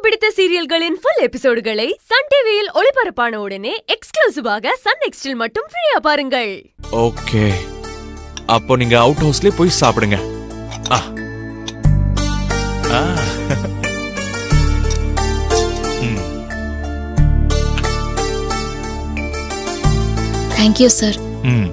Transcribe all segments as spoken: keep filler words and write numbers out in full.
பிடித்த சீரியல்களின் full எபிசோடுகளை Sun டிவியில் ஒளிபரப்பான உடனே எக்ஸ்க்ளூசிவாக சன் நெக்ஸ்டில் மட்டும் ஃப்ரீயா பாருங்கள். ஓகே, அப்போ நீங்க அவுட் ஹவுஸ்லயே போய் சாப்பிடுங்க. ஆ ஆ Thank you, sir. ம்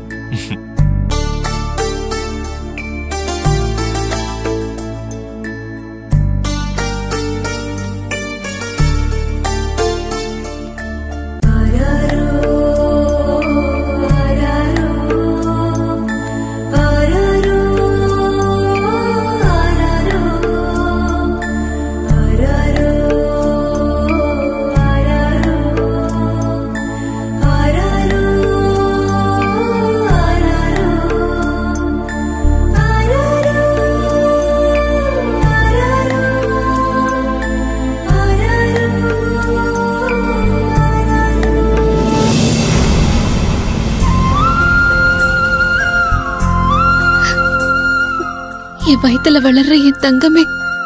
என் வயித்துல வளர்ற என் தங்கமே,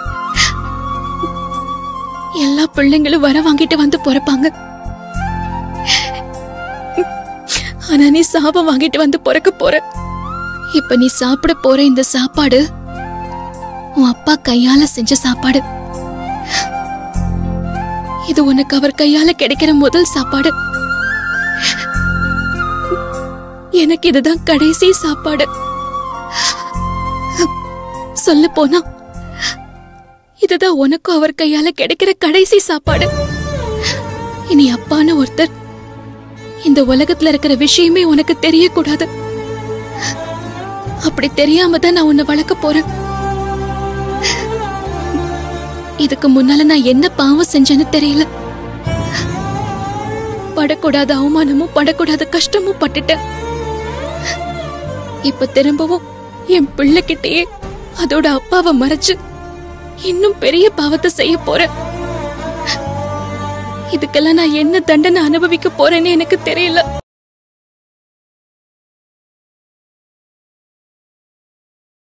எல்லா பிள்ளைங்களும் வர வாங்கிட்டு வந்து பிறப்பாங்க. ஆனா நீ சாபம் வாங்கிட்டு வந்து பிறக்க போற. இப்ப நீ சாப்பிட போற இந்த சாப்பாடு உன் அப்பா கையால செஞ்ச சாப்பாடு. இது உனக்கு அவர் கையால கிடைக்கிற முதல் சாப்பாடு. எனக்கு இதுதான் கடைசி சாப்பாடு. சொல்ல போனா இதுதான் உனக்கும் அவர் கையால கிடைக்கிற கடைசி சாப்பாடு. இனி அப்பான்னு ஒருத்தர் இந்த உலகத்துல இருக்கிற விஷயமே உனக்கு தெரியக்கூடாது. அப்படி தெரியாம தான் நான் உன்னை வளர்க்க போறேன். இதுக்கு முன்னால நான் என்ன பாவம் செஞ்சேன்னு தெரியல. படக்கூடாத அவமானமும் படக்கூடாத கஷ்டமும் பட்டுட்டேன். இப்ப திரும்பவும் என் பிள்ளைகிட்டயே அதோட அப்பாவை மறைச்சு இன்னும் பெரிய பாவத்தை செய்ய போறேன். இதுக்கெல்லாம் நான் என்ன தண்டனை அனுபவிக்க போறேன்னு எனக்கு தெரியல.